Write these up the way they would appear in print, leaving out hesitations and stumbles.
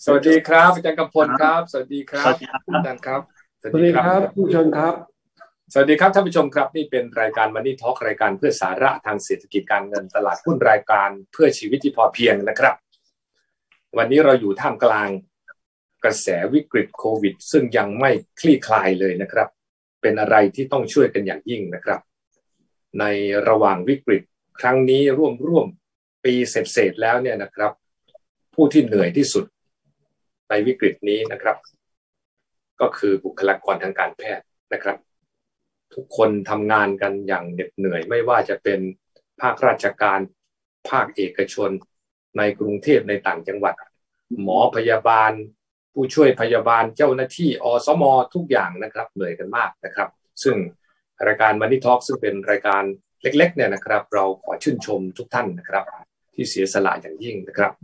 สวัสดีครับอาจารย์กำพลครับสวัสดีครับอาจารย์ครับสวัสดีครับผู้ชมครับสวัสดีครับท่านผู้ชมครับนี่เป็นรายการ Money Talk รายการเพื่อสาระทางเศรษฐกิจการเงินตลาดหุ้นรายการเพื่อชีวิตที่พอเพียงนะครับวันนี้เราอยู่ท่ามกลางกระแสวิกฤตโควิดซึ่งยังไม่คลี่คลายเลยนะครับเป็นอะไรที่ต้องช่วยกันอย่างยิ่งนะครับในระหว่างวิกฤตครั้งนี้ร่วมปีเศษแล้วเนี่ยนะครับผู้ที่เหนื่อยที่สุดในวิกฤตนี้นะครับก็คือบุคลากรทางการแพทย์นะครับทุกคนทำงานกันอย่างเหน็ดเหนื่อยไม่ว่าจะเป็นภาคราชการภาคเอกชนในกรุงเทพในต่างจังหวัดหมอพยาบาลผู้ช่วยพยาบาลเจ้าหน้าที่อสมทุกอย่างนะครับเหนื่อยกันมากนะครับซึ่งรายการ Money Talk ซึ่งเป็นรายการเล็กๆเนี่ยนะครับเราขอชื่นชมทุกท่านนะครับที่เสียสละอย่างยิ่งนะครับ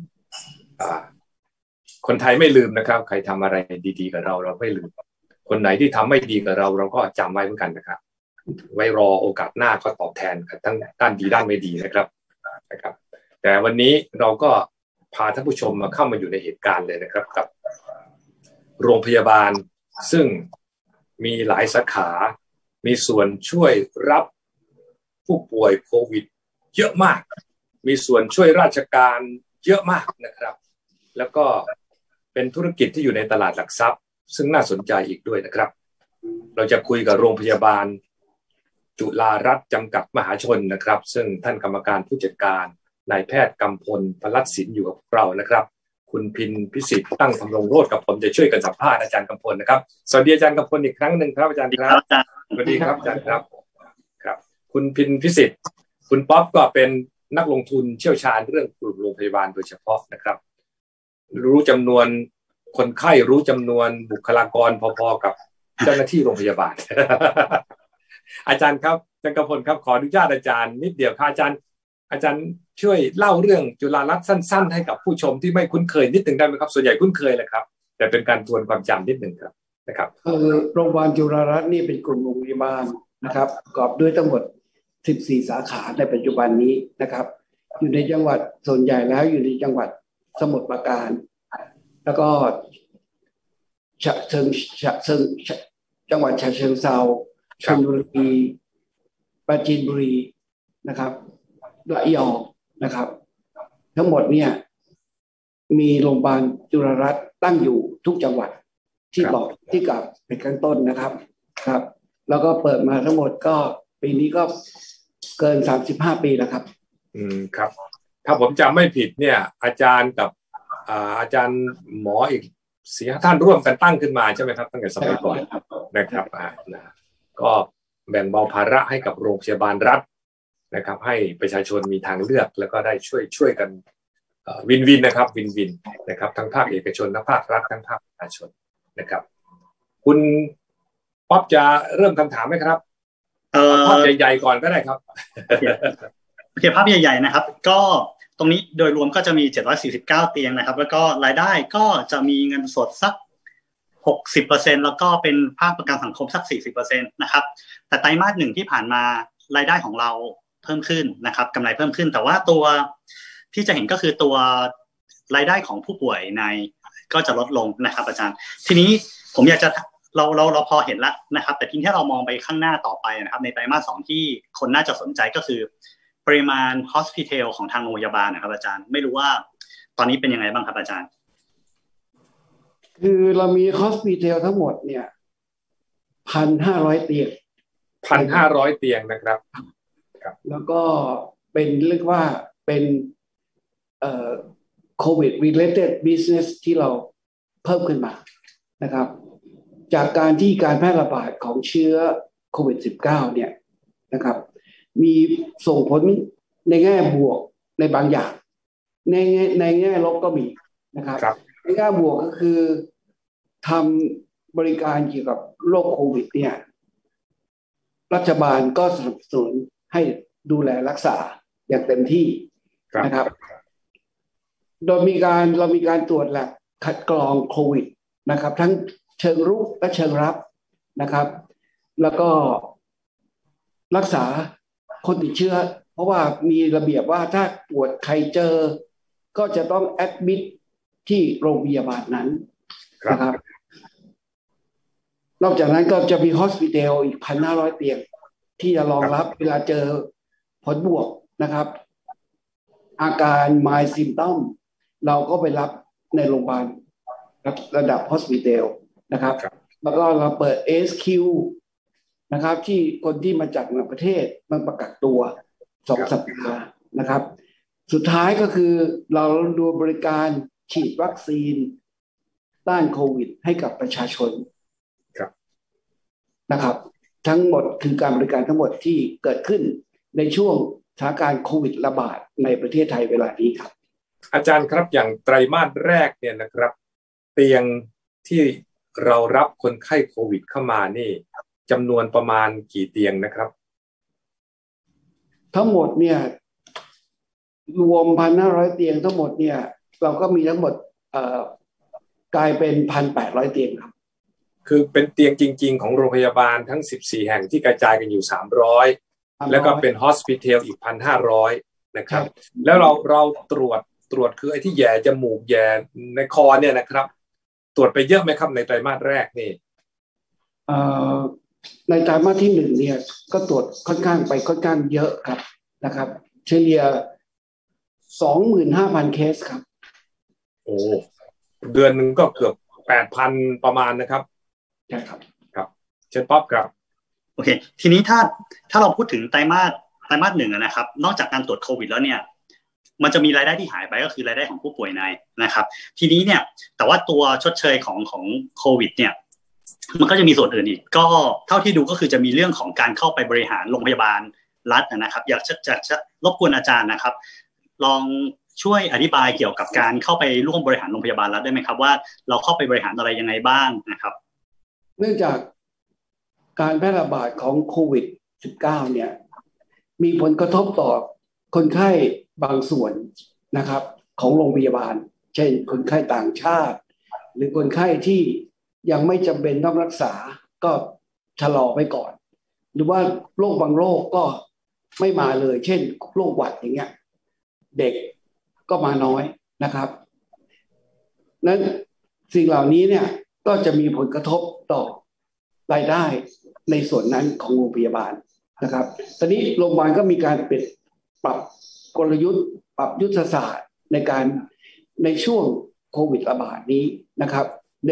คนไทยไม่ลืมนะครับใครทำอะไรดีๆกับเราไม่ลืมคนไหนที่ทำไม่ดีกับเราก็จำไว้เหมือนกันนะครับไว้รอโอกาสหน้าก็ตอบแทนทั้งด้านดีด้านไม่ดีนะครับแต่วันนี้เราก็พาท่านผู้ชมมาเข้ามาอยู่ในเหตุการณ์เลยนะครับกับโรงพยาบาลซึ่งมีหลายสาขามีส่วนช่วยรับผู้ป่วยโควิดเยอะมากมีส่วนช่วยราชการเยอะมากนะครับแล้วก็เป็นธุรกิจที่อยู่ในตลาดหลักทรัพย์ซึ่งน่าสนใจอีกด้วยนะครับเราจะคุยกับโรงพยาบาลจุฬารัตน์จำกัดมหาชนนะครับซึ่งท่านกรรมการผู้จัดการนายแพทย์กำพลพลัดสินอยู่กับเรานะครับคุณพินพิสิทธิ์ตั้งธำรงโรจน์กับผมจะช่วยกันสัมภาษณ์อาจารย์กำพลนะครับสวัสดีอาจารย์กำพลอีกครั้งหนึ่งครับอาจารย์ครับสวัสดีครับอาจารย์ครับคุณพินพิสิทธิ์คุณป๊อปก็เป็นนักลงทุนเชี่ยวชาญเรื่องกลุ่มโรงพยาบาลโดยเฉพาะนะครับรู้จำนวนคนไข้รู้จำนวนบุคลากรพอๆกับเจ้าหน้าที่โรงพยาบาล อาจารย์ครับอาจารย์กำพลครับขออนุญาตอาจารย์นิดเดียวครับอาจารย์ช่วยเล่าเรื่องจุฬารัตน์สั้นๆให้กับผู้ชมที่ไม่คุ้นเคยนิดหนึ่งได้ไหมครับส่วนใหญ่คุ้นเคยแหละครับแต่เป็นการทวนความจำนิดหนึ่งครับนะครับโรงพยาบาลจุฬารัตน์นี่เป็นกลุ่มโรงพยาบาลนะครับประกอบด้วยทั้งหมด14สาขาในปัจจุบันนี้นะครับอยู่ในจังหวัดส่วนใหญ่แล้วอยู่ในจังหวัดสมุทรปราการแล้วก็จังหวัดฉะเชิงเทราชลบุรีปราจีนบุรีนะครับระยองนะครับทั้งหมดเนี่ยมีโรงพยาบาลจุฬารัตน์ตั้งอยู่ทุกจังหวัดที่บอกที่กล่าวเป็นข้างต้นนะครับครับแล้วก็เปิดมาทั้งหมดก็ปีนี้ก็เกิน35ปีแล้วครับครับถ้าผมจำไม่ผิดเนี่ยอาจารย์กับอาจารย์หมออีก4-5 ท่านร่วมกันตั้งขึ้นมาใช่ไหมครับตั้งแต่สมัยก่อนนะครับก็แบ่งเบาภาระให้กับโรงพยาบาลรัฐนะครับให้ประชาชนมีทางเลือกแล้วก็ได้ช่วยกันวินนะครับวินนะครับทั้งภาคเอกชนทั้งภาครัฐทั้งภาคประชาชนนะครับคุณป๊อบจะเริ่มคำถามไหมครับภาพใหญ่ๆก่อนก็ได้ครับโอเคภาพใหญ่ๆนะครับก็ตรงนี้โดยรวมก็จะมี749เตียงนะครับแล้วก็รายได้ก็จะมีเงินสดสัก 60% แล้วก็เป็นภาคประกันสังคมสัก 40% นะครับแต่ไตรมาส1ที่ผ่านมารายได้ของเราเพิ่มขึ้นนะครับกำไรเพิ่มขึ้นแต่ว่าตัวที่จะเห็นก็คือตัวรายได้ของผู้ป่วยในก็จะลดลงนะครับอาจารย์ทีนี้ผมอยากจะเราพอเห็นแล้วนะครับแต่ทีนี้ถ้าเรามองไปข้างหน้าต่อไปนะครับในไตรมาส2ที่คนน่าจะสนใจก็คือปริมาณ hospital ของทางโรงพยาบาลนะครับอาจารย์ไม่รู้ว่าตอนนี้เป็นยังไงบ้างครับอาจารย์คือเรามี hospital ทั้งหมดเนี่ย 1,500 เตียง 1,500 เตียงนะครับแล้วก็เป็นเรียกว่าเป็นCOVID related business ที่เราเพิ่มขึ้นมานะครับจากการที่การแพร่ระบาดของเชื้อโควิด -19 เนี่ยนะครับมีส่งผลในแง่บวกในบางอย่างในแง่ลบก็มีนะครับในแง่บวกก็คือทำบริการเกี่ยวกับโรคโควิดเนี่ยรัฐบาลก็สนับสนุนให้ดูแลรักษาอย่างเต็มที่นะครับโดยเรามีการตรวจแลบคัดกรองโควิดนะครับทั้งเชิงรุกและเชิงรับนะครับแล้วก็รักษาคนติดเชื้อเพราะว่ามีระเบียบว่าถ้าตรวจใครเจอก็จะต้องแอดมิดที่โรงพยาบาลนั้นนะครับนอกจากนั้นก็จะมีฮอสพิทอลอีก 1,500 เตียงที่จะรองรับเวลาเจอผลบวกนะครับอาการ mild symptom เราก็ไปรับในโรงพยาบาลระดับฮอสพิทอลนะครับแล้วก็เราเปิด ASQ นะครับที่คนที่มาจากต่างประเทศมาประกักตัว2 สัปดาห์นะครับสุดท้ายก็คือเราดูบริการฉีดวัคซีนต้านโควิดให้กับประชาชนนะครับทั้งหมดคือการบริการทั้งหมดที่เกิดขึ้นในช่วงสถานการณ์โควิดระบาดในประเทศไทยเวลานี้ครับอาจารย์ครับอย่างไตรมาสแรกเนี่ยนะครับเตียงที่เรารับคนไข้โควิดเข้ามานี่จำนวนประมาณกี่เตียงนะครับทั้งหมดเนี่ยรวม 1,500 เตียงทั้งหมดเนี่ยเราก็มีทั้งหมดกลายเป็น 1,800 เตียงครับคือเป็นเตียงจริงๆของโรงพยาบาลทั้ง14แห่งที่กระจายกันอยู่300แล้วก็เป็นฮอสพิทอลอีก 1,500 นะครับแล้วเราตรวจคือไอ้ที่แย่จมูกแย่ในคอเนี่ยนะครับตรวจไปเยอะไหมครับในไตรมาสแรกนี่ในไตรมาสที่1เนี่ยก็ตรวจค่อนข้างเยอะครับนะครับเฉลี่ย 25,000 เคสครับโอ้เดือนนึงก็เกือบ 8,000 ประมาณนะครับใช่ครับครับเชิญป๊อบครับโอเคทีนี้ถ้าเราพูดถึงไตรมาส1นะครับนอกจากการตรวจโควิดแล้วเนี่ยมันจะมีรายได้ที่หายไปก็คือรายได้ของผู้ป่วยในนะครับทีนี้เนี่ยแต่ว่าตัวชดเชยของโควิดเนี่ยมันก็จะมีส่วนอื่นอีกก็เท่าที่ดูก็คือจะมีเรื่องของการเข้าไปบริหารโรงพยาบาลรัฐนะครับอยากจะรบกวนอาจารย์นะครับลองช่วยอธิบายเกี่ยวกับการเข้าไปร่วมบริหารโรงพยาบาลรัฐได้ไหมครับว่าเราเข้าไปบริหารอะไรยังไงบ้างนะครับเนื่องจากการแพร่ระบาดของโควิด -19 เนี่ยมีผลกระทบต่อคนไข้บางส่วนนะครับของโรงพยาบาลเช่นคนไข้ต่างชาติหรือคนไข้ที่ยังไม่จำเป็นต้องรักษาก็ชะลอไปก่อนหรือว่าโรคบางโรคก็ไม่มาเลยเช่นโรคหวัดอย่างเงี้ยเด็กก็มาน้อยนะครับนั้นสิ่งเหล่านี้เนี่ยก็จะมีผลกระทบต่อรายได้ในส่วนนั้นของโรงพยาบาลนะครับตอนนี้โรงพยาบาลก็มีการปรับกลยุทธ์ปรับยุทธศาสตร์ในช่วงโควิดระบาดนี้นะครับ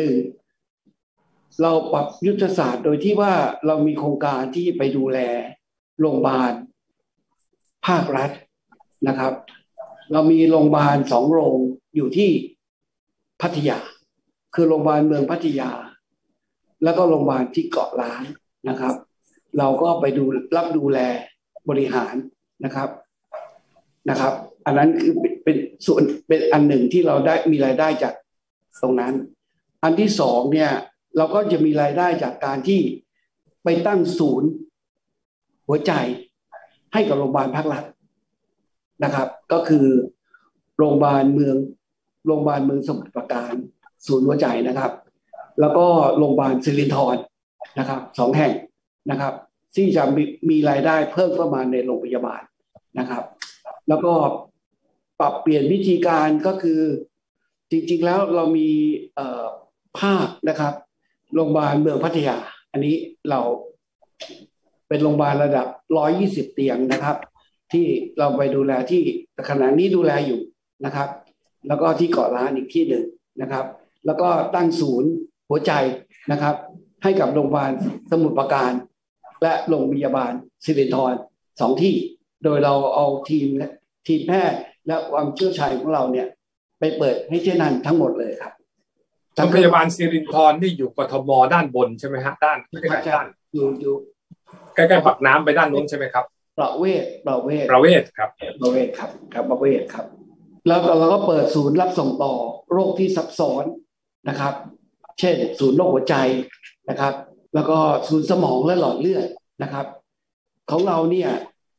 1เราปรับยุทธศาสตร์โดยที่ว่าเรามีโครงการที่ไปดูแลโรงพยาบาลภาครัฐนะครับเรามีโรงพยาบาล2 โรงอยู่ที่พัทยาคือโรงพยาบาลเมืองพัทยาแล้วก็โรงพยาบาลที่เกาะล้านนะครับเราก็ไปรับดูแลบริหารนะครับอันนั้นคือเป็นส่วนเป็นอันหนึ่งที่เราได้มีรายได้จากตรงนั้นอันที่2เนี่ยเราก็จะมีรายได้จากการที่ไปตั้งศูนย์หัวใจให้กับโรงพยาบาลภาครัฐนะครับก็คือโรงพยาบาลเมืองสมุทรปราการศูนย์หัวใจนะครับแล้วก็โรงพยาบาลสิรินธรนะครับ2 แห่งนะครับที่จะมีรายได้เพิ่มเข้ามาในโรงพยาบาลนะครับแล้วก็ปรับเปลี่ยนวิธีการก็คือจริงๆแล้วเรามีภาคนะครับโรงพยาบาลเมืองพัทยาอันนี้เราเป็นโรงพยาบาลระดับ120 เตียงนะครับที่เราไปดูแลที่ขณะนี้ดูแลอยู่นะครับแล้วก็ที่เกาะล้านอีกที่หนึ่งนะครับแล้วก็ตั้งศูนย์หัวใจนะครับให้กับโรงพยาบาลสมุทรปราการและโรงพยาบาลสิรินธร2 ที่โดยเราเอาทีมแพทย์และความเชี่ยวชาญของเราเนี่ยไปเปิดให้ที่นั่นทั้งหมดเลยครับโรงพยาบาลสิรินธรนี่อยู่กทมด้านบนใช่ไหมฮะด้านอยู่ใกล้ๆปากน้ำไปด้านนู้นใช่ไหมครับประเวศครับประเวศครับประเวศครับแล้วเราก็เปิดศูนย์รับส่งต่อโรคที่ซับซ้อนนะครับเช่นศูนย์โรคหัวใจนะครับแล้วก็ศูนย์สมองและหลอดเลือดนะครับของเราเนี่ย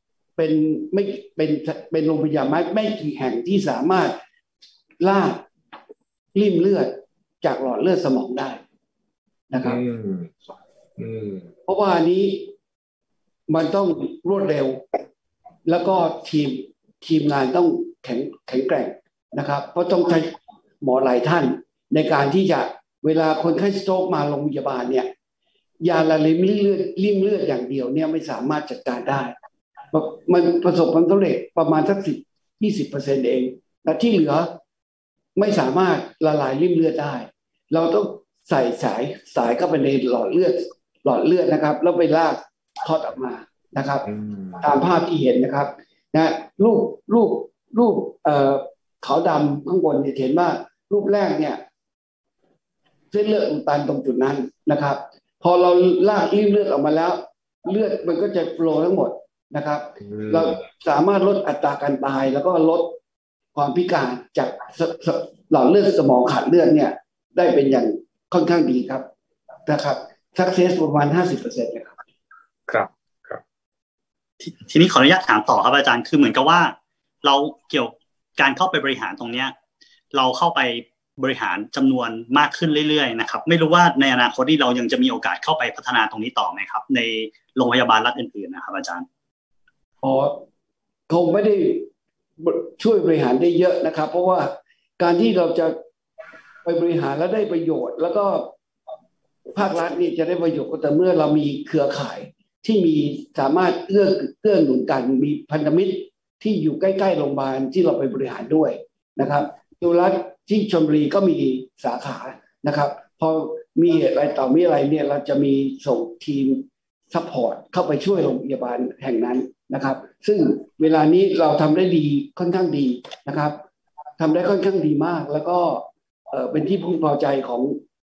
เป็นโรงพยาบาลไม่กี่แห่งที่สามารถลากริ่มเลือดจากหลอดเลือดสมองได้นะครับเพราะว่านี้มันต้องรวดเร็วแล้วก็ทีมงานต้องแข็งแกร่งนะครับเพราะต้องใช้หมอหลายท่านในการที่จะเวลาคนไข้สโตรกมาโรงพยาบาลเนี่ยยาละลายริ่มเลือดอย่างเดียวเนี่ยไม่สามารถจัดการได้มันประสบความสำเร็จประมาณสัก10-20%เองแต่ที่เหลือไม่สามารถละลายริ่มเลือดได้เราต้องใส่สายเข้าไปในหลอดเลือดนะครับแล้วไปลากทอดออกมานะครับตามภาพที่เห็นนะครับนะรูปขาวดำข้างบนเนี่ยเห็นว่ารูปแรกเนี่ยเส้นเลือดอุดตันตรงจุดนั้นนะครับพอเราลากริ่มเลือดออกมาแล้วเลือดมันก็จะโฟลว์ทั้งหมดนะครับเราสามารถลดอัตราการตายแล้วก็ลดความพิการจากหลอดเลือดสมองขาดเลือดเนี่ยได้เป็นอย่างค่อนข้างดีครับนะครับ success ประมาณ 50% นะครับครับทีนี้ขออนุญาตถามต่อครับอาจารย์คือเหมือนกับว่าเราเกี่ยวการเข้าไปบริหารตรงเนี้ยเราเข้าไปบริหารจำนวนมากขึ้นเรื่อยๆนะครับไม่รู้ว่าในอนาคตที่เรายังจะมีโอกาสเข้าไปพัฒนาตรงนี้ต่อไหมครับในโรงพยาบาลรัฐอื่นๆนะครับอาจารย์คงไม่ได้ช่วยบริหารได้เยอะนะครับเพราะว่าการที่เราจะไปบริหารแล้วได้ประโยชน์แล้วก็ภาครัฐนี่จะได้ประโยชน์ก็แต่เมื่อเรามีเครือข่ายที่มีสามารถเอื้อหนุนกันมีพันธมิตรที่อยู่ใกล้ๆโรงพยาบาลที่เราไปบริหารด้วยนะครับจุฬาที่ชลบุรีก็มีสาขานะครับพอมีอะไรต่อมีอะไรเนี่ยเราจะมีส่งทีมซัพพอร์ตเข้าไปช่วยโรงพยาบาลแห่งนั้นนะครับซึ่งเวลานี้เราทำได้ดีค่อนข้างดีนะครับทำได้ค่อนข้างดีมากแล้วก็เป็นที่พึงพอใจของ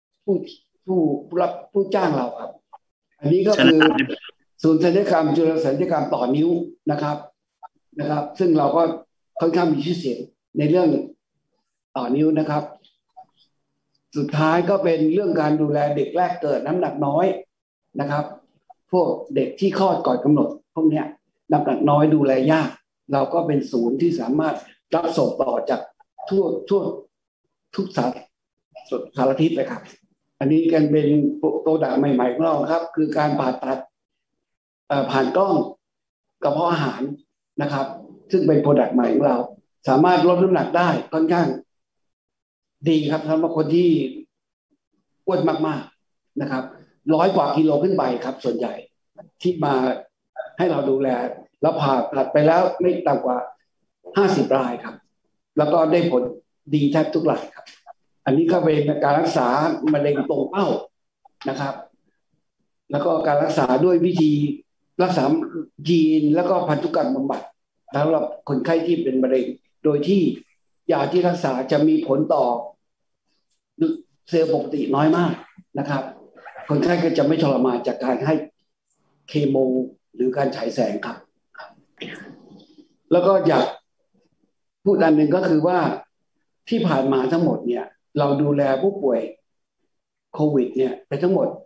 ผู้จ้างเราครับอันนี้ก็คือศูนย์ศัลยกรรมจุฬาศัลยกรรมต่อนิ้วนะครับซึ่งเราก็ค่อนข้างมีชื่อเสียงในเรื่องต่อนิ้วนะครับสุดท้ายก็เป็นเรื่องการดูแลเด็กแรกเกิดน้ำหนักน้อยนะครับพวกเด็กที่คลอดก่อนกำหนดพวกเนี้ยน้ำหนักน้อยดูแลยากเราก็เป็นศูนย์ที่สามารถรับส่งต่อจากทั่วทุกสารทิศเลยครับอันนี้กันเป็นโปรดักต์ใหม่ๆของเราครับคือการผ่าตัดผ่านกล้องกระเพาะอาหารนะครับซึ่งเป็นโปรดักต์ใหม่ของเราสามารถลดน้ำหนักได้ค่อนข้างดีครับสำหรับคนที่อ้วนมากๆนะครับ100 กว่ากิโลขึ้นไปครับส่วนใหญ่ที่มาให้เราดูแลแล้วผ่าตัดไปแล้วไม่ต่ำกว่า50 รายครับแล้วก็ได้ผลดีแทบทุกรายครับอันนี้ก็เป็นการรักษามะเร็งตรงเป้านะครับแล้วก็การรักษาด้วยวิธีรักษายีนแล้วก็พันธุกรรมบำบัดสำหรับคนไข้ที่เป็นมะเร็งโดยที่ยาที่รักษาจะมีผลต่อเซลล์ปกติน้อยมากนะครับคนไข้ก็จะไม่ทรมานจากการให้เคมีหรือการฉายแสงครับแล้วก็อยากพูดอันหนึ่งก็คือว่าที่ผ่านมาทั้งหมดเนี่ยเราดูแลผู้ป่วยโควิดเนี่ยไปทั้งหมด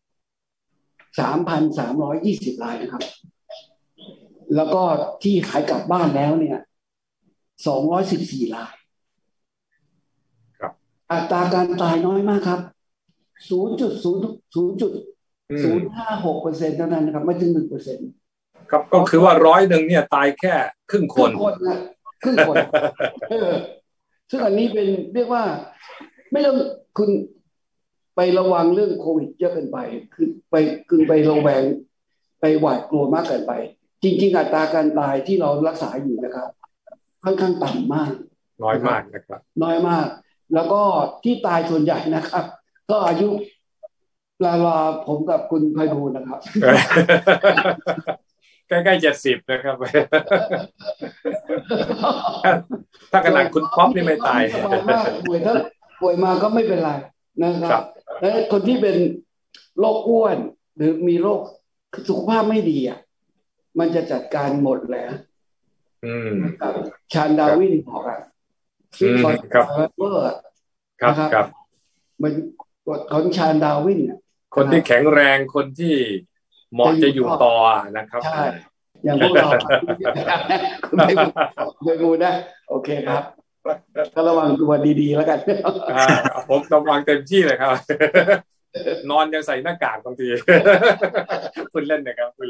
3,320 รายนะครับแล้วก็ที่หายกลับบ้านแล้วเนี่ย214 รายอัตราการตายน้อยมากครับ 0.056% เท่านั้นนะครับไม่ถึง 1% ครับก็คือว่า100เนี่ยตายแค่ครึ่งคนนะครึ่งคนซึ่งอันนี้เป็นเรียกว่าไม่ต้องคุณไประวังเรื่องโควิดเยอะเกินไปคือไประแวงไปหวาดกลัวมากเกินไปจริงๆอัตราการตายที่เรารักษาอยู่นะครับค่อนข้างต่ำมากน้อยมากนะครับน้อยมากแล้วก็ที่ตายส่วนใหญ่นะครับก็อายุราวๆผมกับคุณไพบูลย์นะครับใกล้ๆ70นะครับถ้าขนาดคุณป๊อปนี่ไม่ตายป่วยมาก็ไม่เป็นไรนะครับและคนที่เป็นโรคอ้วนหรือมีโรคสุขภาพไม่ดีอ่ะมันจะจัดการหมดแล้วชาญดาวินบอกอ่ะซึ่งตอนครับมันกฎของชาญดาวินคนที่แข็งแรงคนที่เหมาะจะอยู่ต่อนะครับใช่อย่างพวกเราคุณไม่บูนะโอเคครับก็ระวังตัวดีๆแล้วกันผมระวังเต็มที่เลยครับนอนยังใส่หน้ากากบางทีคุณเล่นนะครับคุณ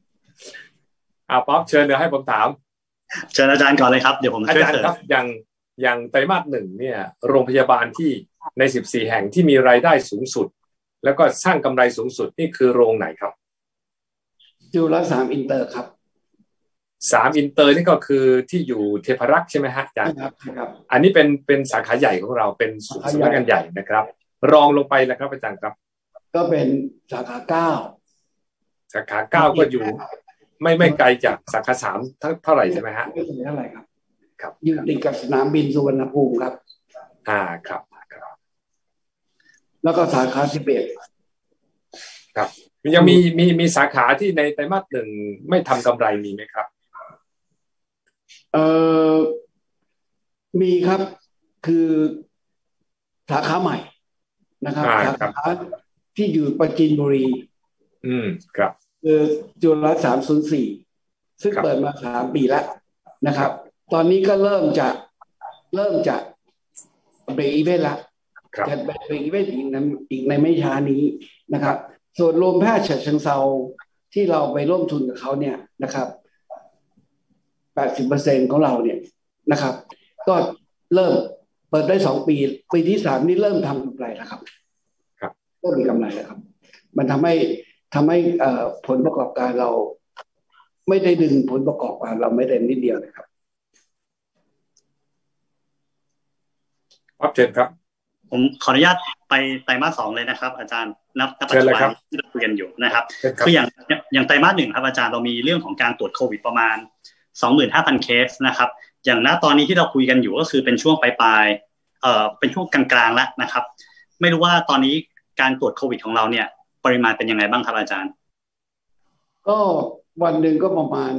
ป๊อปเชิญเดี๋ยวให้ผมถามเชิญอาจารย์ก่อนเลยครับเดี๋ยวผมช่วยเสริมครับอย่างอย่างไตรมาส 1เนี่ยโรงพยาบาลที่ใน14แห่งที่มีรายได้สูงสุดแล้วก็สร้างกำไรสูงสุดนี่คือโรงไหนครับจุฬา3อินเตอร์ครับ 3อินเตอร์นี่ก็คือที่อยู่เทพรักษ์ใช่ไหมฮะอาจารย์ครับอันนี้เป็นสาขาใหญ่ของเราเป็นสำนักงานใหญ่นะครับรองลงไปแล้วครับอาจารย์ครับก็เป็นสาขา 9สาขา9ก็อยู่ไม่ไกลจากสาขา3เท่าไหร่ใช่ไหมฮะไม่เท่าไหร่ครับอยู่ติดกับสนามบินสุวรรณภูมิครับครับแล้วก็สาขา11 ครับยังมีสาขาที่ในไตรมาส 1ไม่ทำกำไรมีไหมครับมีครับคือสาขาใหม่นะครับสาขาที่อยู่ปราจีนบุรีครับคือจุฬา304ซึ่งเปิดมา3 ปีแล้วนะครับตอนนี้ก็เริ่มจะเบรกอีเวนต์ละจะเบรกอีเวนต์อีกในไม่ช้านี้นะครับส่วนโรงแพทย์ฉะเชิงเทราที่เราไปร่วมทุนกับเขาเนี่ยนะครับ 80% ของเราเนี่ยนะครับก็เริ่มเปิดได้2 ปีปีที่3นี่เริ่มทำกำไรแล้วครับก็มีกำไรแล้วครับมันทำให้ผลประกอบการเราไม่ได้ดึงผลประกอบการเราไม่ได้นิดเดียวนะครับครับเชิญครับผมขออนุญาตไปไตรมาส 2เลยนะครับอาจารย์นับปัจจุบันที่เราคุยกันอยู่นะครับคืออย่างไตรมาส 1ครับอาจารย์เรามีเรื่องของการตรวจโควิดประมาณ 25,000 เคสนะครับอย่างณตอนนี้ที่เราคุยกันอยู่ก็คือเป็นช่วงปลายเป็นช่วงกลางๆแล้วนะครับไม่รู้ว่าตอนนี้การตรวจโควิดของเราเนี่ยปริมาณเป็นยังไงบ้างครับอาจารย์ก็วันหนึ่งก็ประมาณ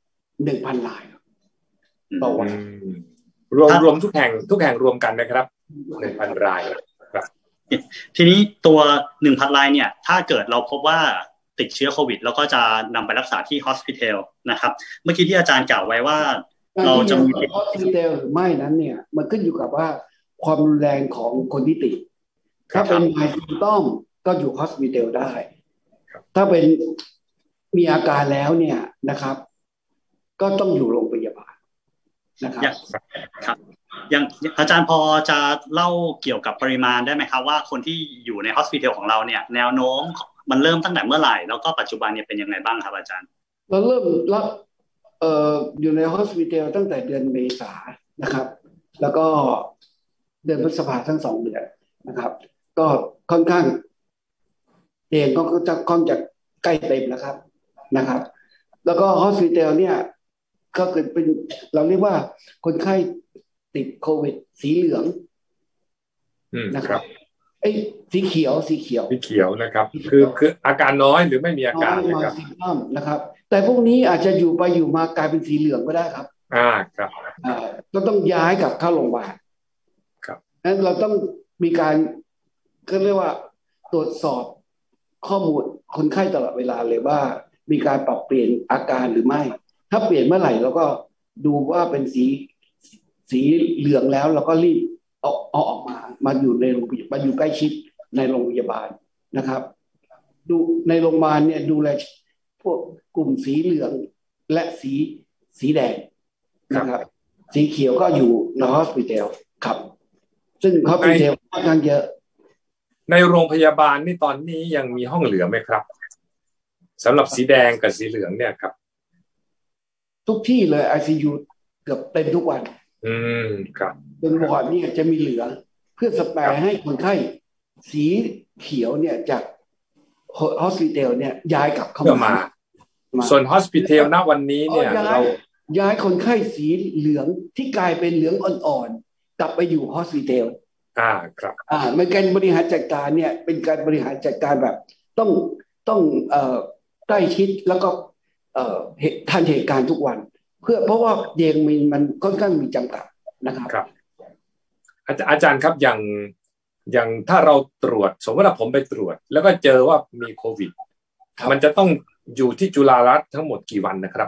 1,000 รายต่อวันรวมทุกแห่งรวมกันนะครับ 1,000 รายครับทีนี้ตัว 1,000 รายเนี่ยถ้าเกิดเราพบว่าติดเชื้อโควิดแล้วก็จะนำไปรักษาที่ hospital นะครับเมื่อกี้ที่อาจารย์กล่าวไว้ว่าเราจะมี hospital หรือไม่นั้นเนี่ยมันขึ้นอยู่กับว่าความรุนแรงของคนที่ติดถ้าเป็นไฮซิมตอมก็อยู่ hospital ได้ถ้าเป็นมีอาการแล้วเนี่ยนะครับก็ต้องอยู่โรงพยาบาลนะครับครับอย่างอาจารย์พอจะเล่าเกี่ยวกับปริมาณได้ไหมครับว่าคนที่อยู่ใน hospital ของเราเนี่ยแนวโน้มมันเริ่มตั้งแต่เมื่อไหร่แล้วก็ปัจจุบันเนี่ยเป็นยังไงบ้างครับอาจารย์เราเริ่มรับอยู่ใน hospital ตั้งแต่เดือนเมษายนนะครับแล้วก็เดือนพฤษภาคมทั้ง2 เดือนนะครับก็ค่อนข้างเตียงก็จะค่อนจะใกล้เต็มแล้วครับนะครับแล้วก็ hospital เนี่ยก็เกิดเป็นเราเรียกว่าคนไข้ติดโควิดสีเหลืองนะครับสีเขียวนะครับคืออาการน้อยหรือไม่มีอาการนะครับแต่พวกนี้อาจจะอยู่ไปอยู่มากลายเป็นสีเหลืองก็ได้ครับครับก็ต้องย้ายกลับเข้าโรงพยาบาลครับนั้นเราต้องมีการก็เรียกว่าตรวจสอบข้อมูลคนไข้ตลอดเวลาเลยว่ามีการปรับเปลี่ยนอาการหรือไม่ถ้าเปลี่ยนเมื่อไหร่เราก็ดูว่าเป็นสีเหลืองแล้วเราก็รีบเอาออกมาอยู่ในโรงพยาบาลอยู่ใกล้ชิดในโรงพยาบาลนะครับดูในโรงพยาบาลเนี่ยดูแลพวกกลุ่มสีเหลืองและสีแดงนะครับสีเขียวก็อยู่ในฮอสพิทอลครับซึ่งฮอสพิทอลค่อนข้างเยอะในโรงพยาบาลนี่ตอนนี้ยังมีห้องเหลือไหมครับสำหรับสีแดงกับสีเหลืองเนี่ยครับทุกที่เลย ICU เกือบเต็มทุกวันครับเป็นวอร์ดนี่จะมีเหลือเพื่อสแปร์ให้คนไข้สีเขียวเนี่ยจากฮอสพิทอลเนี่ยย้ายกลับเข้ามาส่วนฮอสพิทอลณวันนี้เนี่ยเราย้ายคนไข้สีเหลืองที่กลายเป็นเหลืองอ่อนๆกลับไปอยู่ฮอสพิทอลครับมันการบริหารจัดการเนี่ยเป็นการบริหารจัดการแบบต้องใกล้ชิดแล้วก็ทันเหตุการณ์ทุกวันเพราะว่าเตียงมันค่อนข้างมีจำกัดนะครับครับอาจารย์ครับอย่างถ้าเราตรวจสมมติว่าผมไปตรวจแล้วก็เจอว่ามีโควิดมันจะต้องอยู่ที่จุฬารัตน์ทั้งหมดกี่วันนะครับ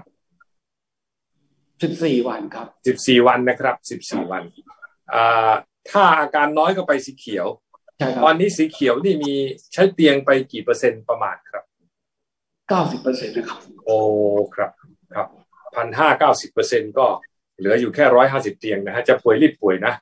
14 วันครับ 14 วันนะครับ14 วันถ้าอาการน้อยก็ไปสีเขียวตอนนี้สีเขียวนี่มีใช้เตียงไปกี่เปอร์เซ็นต์ประมาณครับ 90%นะครับโอ้ครับ1,590%ก็เหลืออยู่แค่150 เตียงนะฮะจะป่วยรีบป่วยนะ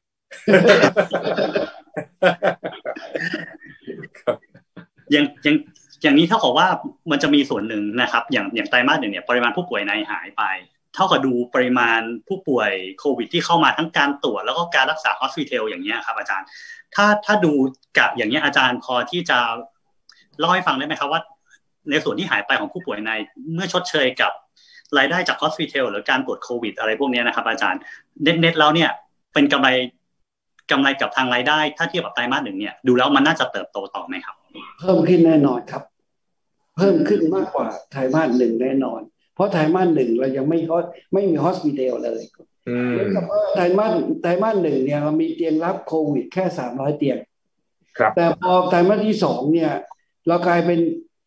อย่างนี้เท่ากับว่ามันจะมีส่วนหนึ่งนะครับอย่างไตรมาส 1เนี่ยปริมาณผู้ป่วยในหายไปเท่ากับดูปริมาณผู้ป่วยโควิดที่เข้ามาทั้งการตรวจแล้วก็การรักษาฮอสพิทอลอย่างเงี้ยครับอาจารย์ถ้าดูกะอย่างเงี้ยอาจารย์พอที่จะเล่าให้ฟังได้ไหมครับว่าในส่วนที่หายไปของผู้ป่วยในเมื่อชดเชยกับรายได้จากฮอสพิทอลหรือการตรวจโควิดอะไรพวกนี้นะครับอาจารย์เน็ตแล้วเนี่ยเป็นกำไรกับทางรายได้ถ้าเทียบกับไตรมาส 1เนี่ยดูแล้วมันน่าจะเติบโตต่อไหมครับเพิ่มขึ้นแน่นอนครับเพิ่มขึ้นมากกว่าไตรมาส 1แน่นอนเพราะไตรมาส 1เรายังไม่มีฮอสพิทอลเลยเหมือนกับว่าไตรมาส 1เนี่ยเรามีเตียงรับโควิดแค่300 เตียงแต่พอไตรมาสที่ 2เนี่ยเรากลายเป็น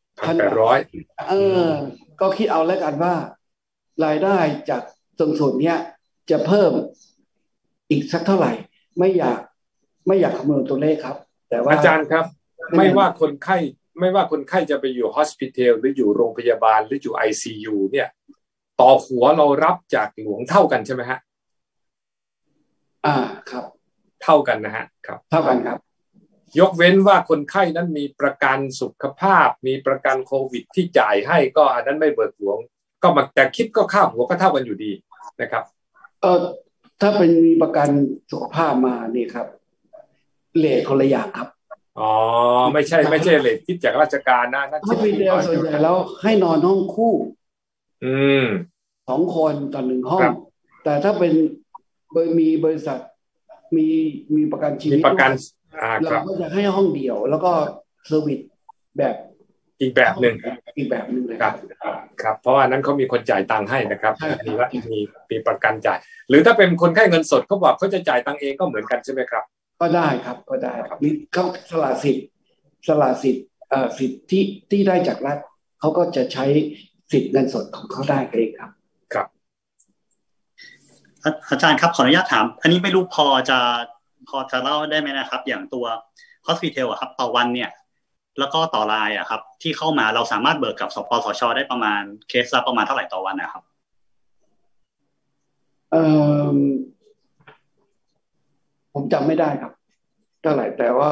1,800ก็คิดเอาแล้วกันว่ารายได้จากตรงส่วนนี้จะเพิ่มอีกสักเท่าไหร่ไม่อยากคำนวณตัวเลขครับแต่ว่าอาจารย์ครับไม่ว่าคนไข้จะไปอยู่ฮอสพิทอลหรืออยู่โรงพยาบาลหรืออยู่ ICU เนี่ยต่อหัวเรารับจากหลวงเท่ากันใช่ไหมฮะครับเท่ากันนะฮะครับเท่ากันครับยกเว้นว่าคนไข้นั้นมีประกันสุขภาพมีประกันโควิดที่จ่ายให้ก็อันนั้นไม่เบิกหลวงก็มาแต่คิดก็ค่าหัวก็เท่ากันอยู่ดีนะครับถ้าเป็นมีประกันสุขภาพมาเนี่ยครับเรทคนละอย่างครับไม่ใช่เรทคิดจากราชการนะนั่นคิดเป็นเดียวส่วนใหญ่แล้วให้นอนห้องคู่2 คนต่อ1 ห้องแต่ถ้าเป็นมีบริษัทมีประกันชีวิตเราก็จะให้ห้องเดียวแล้วก็เซอร์วิสแบบอีกแบบหนึ่งเลยครับเพราะว่านั้นเขามีคนจ่ายตังค์ให้นะครับมีประกันจ่ายหรือถ้าเป็นคนไข้เงินสดเขาบอกเขาจะจ่ายตังค์เองก็เหมือนกันใช่ไหมครับก็ได้ครับก็ได้มีเขาสละสิทธิ์สิทธิ์ที่ได้จากรัฐเขาก็จะใช้สิทธิ์เงินสดของเขาได้เองครับครับอาจารย์ครับขออนุญาตถามอันนี้ไม่รู้พอจะเล่าได้ไหมนะครับอย่างตัว Hospital ครับต่อวันเนี่ยแล้วก็ต่อรายครับที่เข้ามาเราสามารถเบิกกับสปสช.ได้ประมาณเคสละประมาณเท่าไหร่ต่อวันนะครับผมจำไม่ได้ครับเท่าไหร่แต่ว่า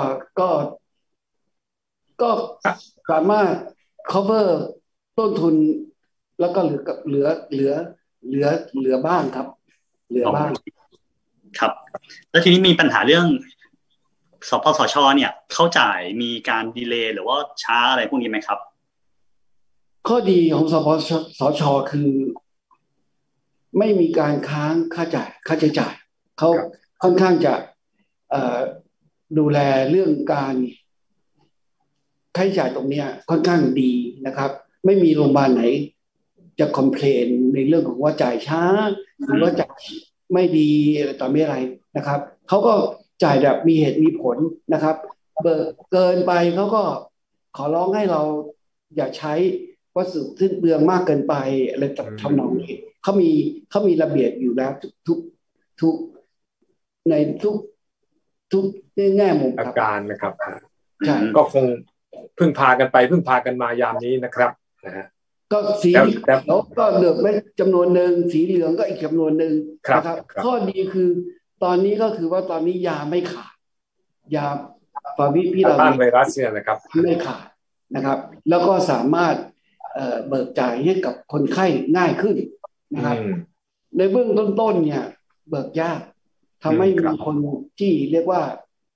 ก็สามารถ cover ต้นทุนแล้วก็เหลือบ้างครับเหลือบ้างครับแล้วทีนี้มีปัญหาเรื่องสปสช.เนี่ยเข้าจ่ายมีการดีเลย์หรือว่าช้าอะไรพวกนี้ไหมครับข้อดีของสปสช.คือไม่มีการค้างค่าใช้จ่ายเขาค่อนข้างจะดูแลเรื่องการค่าใช้จ่ายตรงนี้ค่อนข้างดีนะครับไม่มีโรงพยาบาลไหนจะคอมเพลนในเรื่องของว่าจ่ายช้าหรือว่าจ่ายไม่ดีต่อไม่อะไรนะครับเขาก็จ่ายแบบมีเหตุมีผลนะครับเกินไปเขาก็ขอร้องให้เราอย่าใช้วัสดุสิ้นเปลืองมากเกินไปอะไรทำนองนี้เขามีระเบียบอยู่แล้วทุกในทุกแง่มุมอาการนะครับก็คงพึ่งพากันไปพึ่งพากันมายามนี้นะครับนะฮะก็สีแล้วก็เหลือไม่จำนวนหนึ่งสีเหลืองก็อีกจำนวนหนึ่งนะครับข้อดีคือตอนนี้ก็คือว่าตอนนี้ยาไม่ขาดยาฟาวิพิราเวียไวรัสเนี่ยนะครับไม่ขาดนะครับแล้วก็สามารถเบิกจ่ายให้กับคนไข้ง่ายขึ้นนะครับในเบื้องต้นเนี่ยเบิกยากทำให้มีคนที่เรียกว่า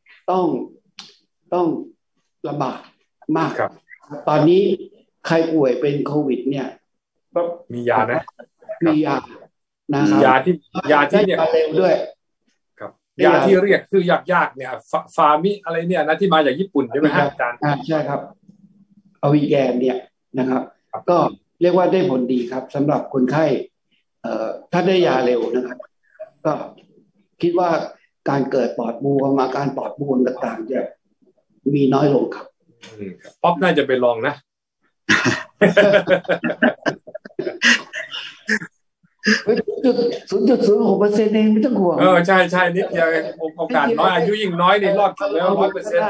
ต้องลำบากมากตอนนี้ใครป่วยเป็นโควิดเนี่ยมียานะมียานะครับยาที่เนี่ยเร็วด้วยครับยาที่เรียกชื่อยากๆเนี่ยฟามิอะไรเนี่ยนะที่มาจากญี่ปุ่นใช่ไหมฮะอาจารย์ใช่ครับอวีแกนเนี่ยนะครับก็เรียกว่าได้ผลดีครับสำหรับคนไข้ถ้าได้ยาเร็วนะครับก็คิดว่าการเกิดปอดบวมอาการปอดบวมต่างๆจะมีน้อยลงครับป๊อปน่าจะไปลองนะ 0.06%เองไม่ต้องห่วงใช่นิดเดียวโอกาสน้อยอายุยิ่งน้อยนี่รอดแล้ว 100%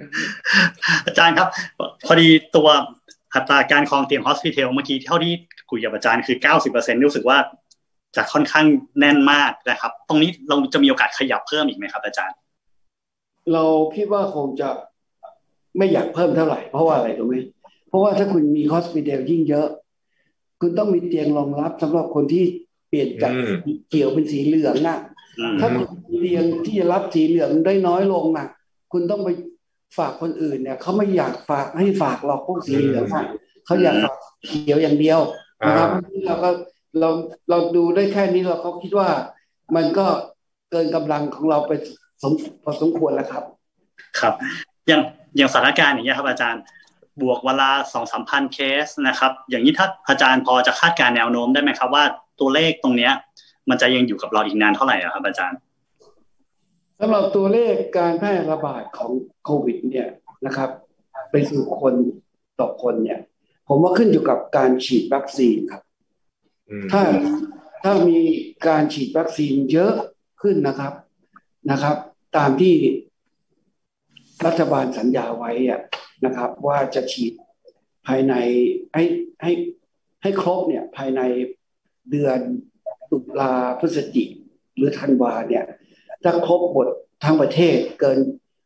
อาจารย์ครับพอดีตัวอัตราการครองเตียงฮอสพิทอลเมื่อกี้เท่าที่คุยกับอาจารย์คือ 90% รู้สึกว่าจะค่อนข้างแน่นมากนะครับตรงนี้เราจะมีโอกาสขยับเพิ่มอีกไหมครับอาจารย์เราคิดว่าคงจะไม่อยากเพิ่มเท่าไหร่เพราะว่าอะไรรู้ไหมเพราะว่าถ้าคุณมีฮอสพิทอลยิ่งเยอะคุณต้องมีเตียงรองรับสำหรับคนที่เปลี่ยนจากสีเขียวเป็นสีเหลืองน่ะถ้าคุณมีเตียงที่จะรับสีเหลืองได้น้อยลงน่ะคุณต้องไปฝากคนอื่นเนี่ยเขาไม่อยากฝากให้ฝากหรอกพวกสีเหลืองน่ะเขาอยากฝากเขียวอย่างเดียวนะครับเราเราดูได้แค่นี้เราก็คิดว่ามันก็เกินกำลังของเราไปพอสมควรแล้วครับครับอย่างสถานการณ์อย่างนี้ครับอาจารย์บวกเวลา 2-3 พันเคสนะครับอย่างนี้ถ้าอาจารย์พอจะคาดการณ์แนวโน้มได้ไหมครับว่าตัวเลขตรงเนี้ยมันจะยังอยู่กับเราอีกนานเท่าไหร่ครับอาจารย์สำหรับตัวเลขการแพร่ระบาดของโควิดเนี่ยนะครับไปสู่คนต่อคนเนี่ยผมว่าขึ้นอยู่กับการฉีดวัคซีนครับถ้ามีการฉีดวัคซีนเยอะขึ้นนะครับตามที่รัฐบาลสัญญาไว้นะครับว่าจะฉีดภายในให้ครบเนี่ยภายในเดือนตุลาพฤศจิกหรือธันวาเนี่ยถ้าครบหมดทั้งประเทศเกิน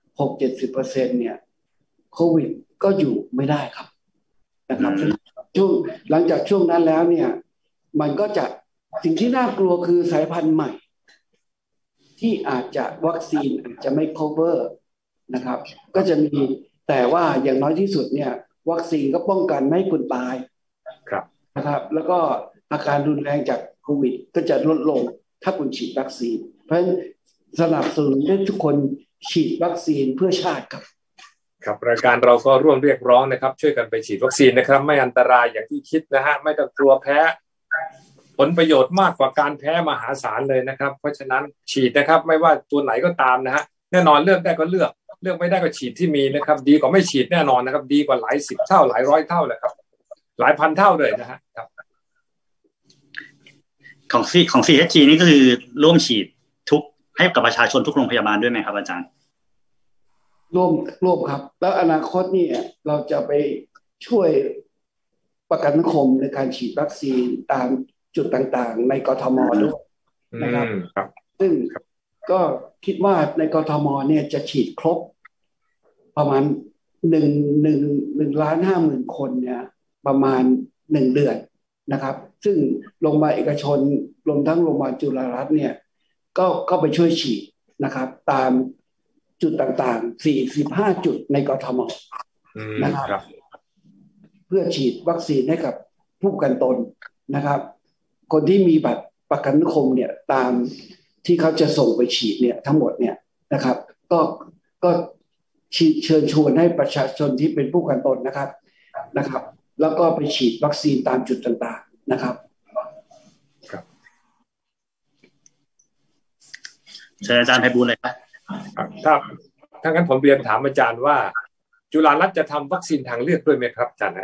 60-70% เนี่ยโควิดก็อยู่ไม่ได้ครับนะครับช่วงหลังจากช่วงนั้นแล้วเนี่ยมันก็จะสิ่งที่น่ากลัวคือสายพันธุ์ใหม่ที่อาจจะวัคซีนอาจจะไม่ cover นะครับก็จะมีแต่ว่าอย่างน้อยที่สุดเนี่ยวัคซีนก็ป้องกันไม่ให้คุณตายนะครับแล้วก็อาการรุนแรงจากโควิดก็จะลดลงถ้าคุณฉีดวัคซีนเพราะฉะนั้นสนับสนุนให้ทุกคนฉีดวัคซีนเพื่อชาติครับรายการเราก็ร่วมเรียกร้องนะครับช่วยกันไปฉีดวัคซีนนะครับไม่อันตรายอย่างที่คิดนะฮะไม่ต้องกลัวแพ้ผลประโยชน์มากกว่าการแพ้มหาศาลเลยนะครับเพราะฉะนั้นฉีดนะครับไม่ว่าตัวไหนก็ตามนะฮะแน่นอนเลือกได้ก็เลือกไม่ได้ก็ฉีดที่มีนะครับดีกว่าไม่ฉีดแน่นอนนะครับดีกว่าหลายสิบเท่าหลายร้อยเท่าเลยครับหลายพันเท่าเลยนะฮะครับของ CHG นี่ก็คือร่วมฉีดทุกให้กับประชาชนทุกโรงพยาบาลด้วยไหมครับอาจารย์ร่วมครับแล้วอนาคตนี่เราจะไปช่วยประกันสังคมในการฉีดวัคซีนตามจุดต่างๆในกทมด้วยนะครับซึ่งก็คิดว่าในกทมเนี่ยจะฉีดครบประมาณ1,550,000 คนเนี่ยประมาณ1 เดือนนะครับซึ่งโรงพยาบาลเอกชนรวมทั้งโรงพยาบาลจุฬารัตน์เนี่ยก็ไปช่วยฉีดนะครับตามจุดต่างๆ45 จุดในกทมนะครับเพื่อฉีดวัคซีนให้กับผู้ประกันตนนะครับคนที่มีบัตรประกันสังคมเนี่ยตามที่เขาจะส่งไปฉีดเนี่ยทั้งหมดเนี่ยนะครับก็เชิญชวนให้ประชาชนที่เป็นผู้ประกันตนนะครับแล้วก็ไปฉีดวัคซีนตามจุดต่างๆนะครับเชิญอาจารย์ไพบูลย์เลยครับถ้างั้นผมเรียนถามอาจารย์ว่าจุฬารัตน์จะทำวัคซีนทางเลือกด้วยไหมครับอาจารย์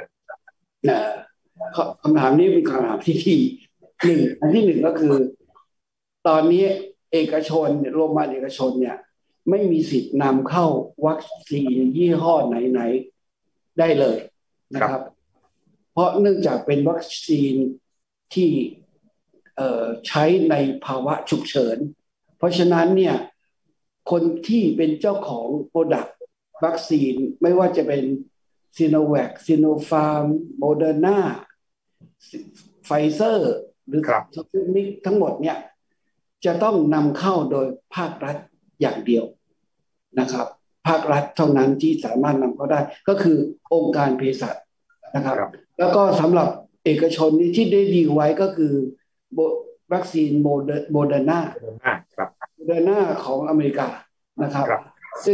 คำถามนี้เป็นคำถามที่ดีอันที่หนึ่งก็คือตอนนี้เอกชนโรงพยาบาลเอกชนเนี่ยไม่มีสิทธิ์นำเข้าวัคซีนยี่ห้อไหนๆได้เลยนะครับเพราะเนื่องจากเป็นวัคซีนที่ใช้ในภาวะฉุกเฉินเพราะฉะนั้นเนี่ยคนที่เป็นเจ้าของโปรดักต์วัคซีนไม่ว่าจะเป็นซีโนแวคซีโนฟาร์มโมเดอร์นาไฟเซอร์หรือสปุตนิกทั้งหมดเนี่ยจะต้องนำเข้าโดยภาครัฐอย่างเดียวนะครับภาครัฐเท่านั้นที่สามารถนำเข้าได้ก็คือองค์การเภสัชนะครับแล้วก็สำหรับเอกชนนี้ที่ได้ดีลไว้ก็คือวัคซีนโมเดอร์นาของอเมริกานะครับซึ่ง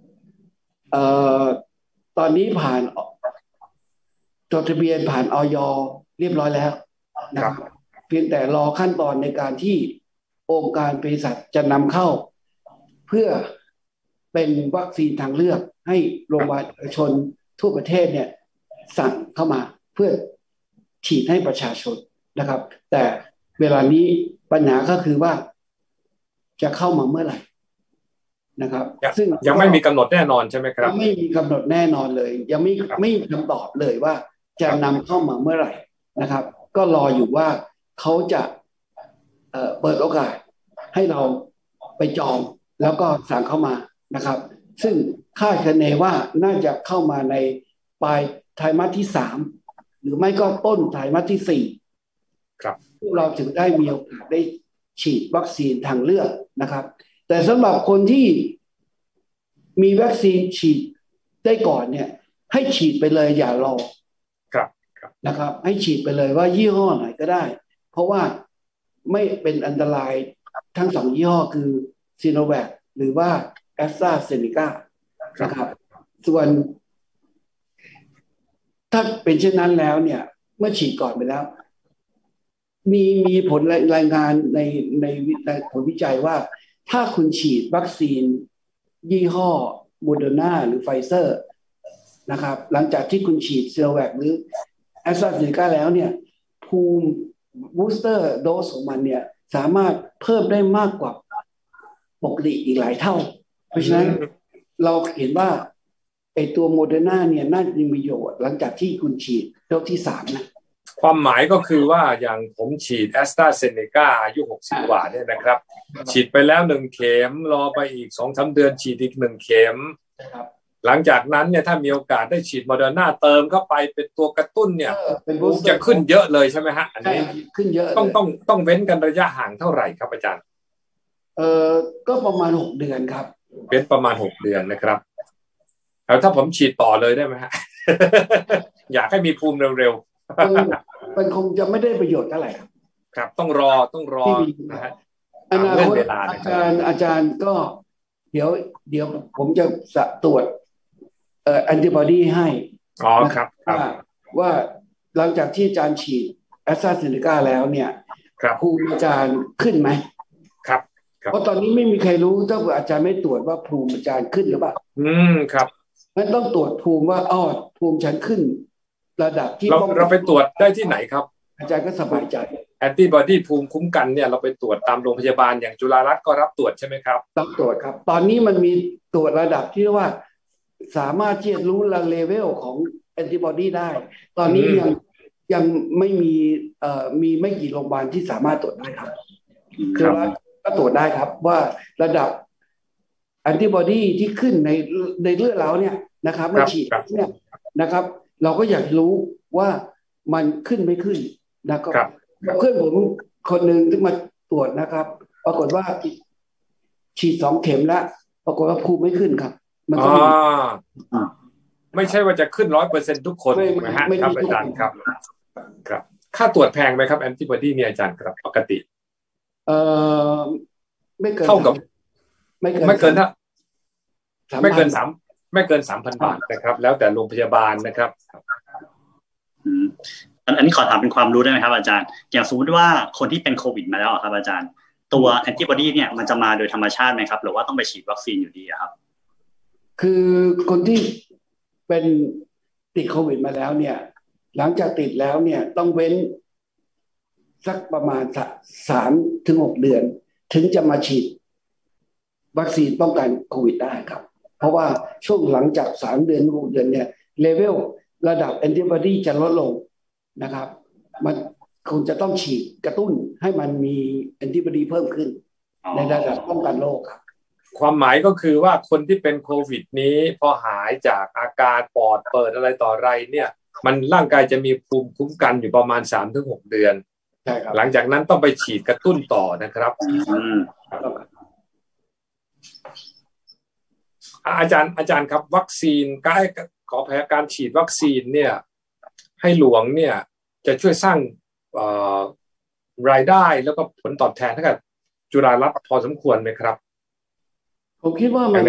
ตอนนี้ผ่านจดทะเบียนผ่านอย.เรียบร้อยแล้วนะครับเพียงแต่รอขั้นตอนในการที่องค์การเภสัชจะนำเข้าเพื่อเป็นวัคซีนทางเลือกให้โรงพยาบาลเอกชนทั่วประเทศเนี่ยสั่งเข้ามาเพื่อฉีดให้ประชาชนนะครับแต่เวลานี้ปัญหาก็คือว่าจะเข้ามาเมื่อไหร่นะครับซึ่งยังไม่มีกำหนดแน่นอนใช่ไหมครับไม่มีกำหนดแน่นอนเลยยังไม่มีคำตอบเลยว่าจะนำเข้ามาเมื่อไหร่นะครับก็รออยู่ว่าเขาจะเปิดโอกาสให้เราไปจองแล้วก็สั่งเข้ามานะครับซึ่งคาดคะเนว่าน่าจะเข้ามาในปลายไตรมาสที่3หรือไม่ก็ต้นไตรมาสที่4 ครับเราถึงได้มีโอกาสได้ฉีดวัคซีนทางเลือกนะครับแต่สำหรับคนที่มีวัคซีนฉีดได้ก่อนเนี่ยให้ฉีดไปเลยอย่ารอครับนะครับให้ฉีดไปเลยว่ายี่ห้อไหนก็ได้เพราะว่าไม่เป็นอันตรายทั้งสองยี่ห้อคือซีโนแวคหรือว่าแอสตราเซเนกานะครับส่วนถ้าเป็นเช่นนั้นแล้วเนี่ยเมื่อฉีดก่อนไปแล้วมีผลรายงานในผลวิจัยว่าถ้าคุณฉีดวัคซีนยี่ห้อโมเดอร์นาหรือไฟเซอร์นะครับหลังจากที่คุณฉีดซีโนแวคหรือแอสตราเซเนกาแล้วเนี่ยภูมิบูสเตอร์โดสของมันเนี่ยสามารถเพิ่มได้มากกว่าปกติอีกหลายเท่าเพราะฉะนั้นเราเห็นว่าไอตัวโมเดอร์นาเนี่ยน่าจะมีประโยชน์หลังจากที่คุณฉีดโดสที่3นะความหมายก็คือว่าอย่างผมฉีดแอสตราเซเนกาอายุ60 กว่าเนี่ยนะครับฉีดไปแล้ว1 เข็มรอไปอีก 2-3 เดือนฉีดอีก1 เข็มหลังจากนั้นเนี่ยถ้ามีโอกาสได้ฉีดโมเดอร์นาเติมเข้าไปเป็นตัวกระตุ้นเนี่ยจะขึ้นเยอะเลยใช่ไหมฮะอันนี้ขึ้นเยอะต้องเว้นกันระยะห่างเท่าไหร่ครับอาจารย์ก็ประมาณ6 เดือนครับเป็นประมาณ6 เดือนนะครับแล้วถ้าผมฉีดต่อเลยได้ไหมฮะ อยากให้มีภูมิเร็วๆมันคงจะไม่ได้ประโยชน์เท่าไหร่ครับต้องรอนะฮะอนาคตอาจารย์ก็เดี๋ยวผมจะตรวจแอนติบอดีให้ครับว่าหลังจากที่อาจารย์ฉีดแอสตราเซเนกาแล้วเนี่ยภูมิอาจารย์ขึ้นไหมครับเพราะตอนนี้ไม่มีใครรู้ถ้าอาจารย์ไม่ตรวจว่าภูมิอาจารย์ขึ้นหรือเปล่าครับงั้นต้องตรวจภูมิว่าภูมิฉันขึ้นระดับที่เราไปตรวจได้ที่ไหนครับอาจารย์ก็สบายใจแอนติบอดีภูมิคุ้มกันเนี่ยเราไปตรวจตามโรงพยาบาลอย่างจุฬารัตน์ก็รับตรวจใช่ไหมครับรับตรวจครับตอนนี้มันมีตรวจระดับที่ว่าสามารถที่จะรู้เลเวลของแอนติบอดีได้ตอนนี้ยังไม่มีไม่กี่โรงพยาบาลที่สามารถตรวจได้ครับคือว่าก็ตรวจได้ครับว่าระดับแอนติบอดีที่ขึ้นในเลือดเราเนี่ยนะครับเมื่อฉีดเนี่ยนะครับเราก็อยากรู้ว่ามันขึ้นไม่ขึ้นนะครับเพื่อนผมคนหนึ่งที่มาตรวจนะครับปรากฏว่าฉีด2 เข็มแล้วปรากฏว่าภูมิไม่ขึ้นครับมันก็ไม่ใช่ว่าจะขึ้น 100% ทุกคนนะฮะครับอาจารย์ครับค่าตรวจแพงไหมครับแอนติบอดีเนี่ยอาจารย์ครับปกติไม่เกินเท่ากับไม่เกินไม่เกิน 3,000 บาทนะครับแล้วแต่โรงพยาบาลนะครับอันนี้ขอถามเป็นความรู้ได้ไหมครับอาจารย์อย่างสมมติว่าคนที่เป็นโควิดมาแล้วครับอาจารย์ตัวแอนติบอดีเนี่ยมันจะมาโดยธรรมชาติไหมครับหรือว่าต้องไปฉีดวัคซีนอยู่ดีครับคือคนที่เป็นติดโควิดมาแล้วเนี่ยหลังจากติดแล้วเนี่ยต้องเว้นสักประมาณ3-6 เดือนถึงจะมาฉีดวัคซีนป้องกันโควิดได้ครับเพราะว่าช่วงหลังจาก3 เดือน6 เดือนเนี่ยเลเวลระดับแอนติบอดีจะลดลงนะครับมันคงจะต้องฉีดกระตุ้นให้มันมีแอนติบอดีเพิ่มขึ้นในระดับป้องกันโรคครับความหมายก็คือว่าคนที่เป็นโควิดนี้พอหายจากอาการปอดเปิดอะไรต่ออะไรเนี่ยมันร่างกายจะมีภูมิคุ้มกันอยู่ประมาณ 3-6 เดือนใช่ครับหลังจากนั้นต้องไปฉีดกระตุ้นต่อนะครับอาจารย์ครับวัคซีนขอแพ้การฉีดวัคซีนเนี่ยให้หลวงเนี่ยจะช่วยสร้างรายได้แล้วก็ผลตอบแทนให้กับจุฬารัตน์พอสมควรไหมครับผมคิดว่ามัน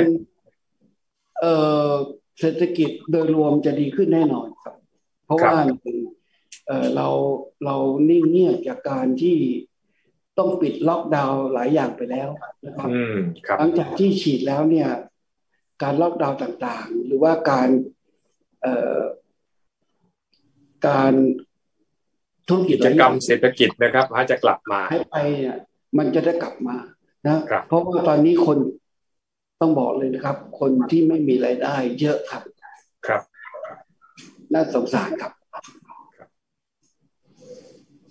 เศรษฐกิจโดยรวมจะดีขึ้นแน่นอนครับเพราะว่าเรานิ่งเงียบจากการที่ต้องปิดล็อกดาวน์หลายอย่างไปแล้วนะครับหลังจากที่ฉีดแล้วเนี่ยการล็อกดาวน์ต่างๆหรือว่าการธุรกิจกิจกรรมเศรษฐกิจนะครับอาจจะกลับมาให้ไปเนี่ยมันจะได้กลับมานะเพราะว่าตอนนี้คนต้องบอกเลยนะครับคนที่ไม่มีรายได้เยอะครับน่าสงสารครับ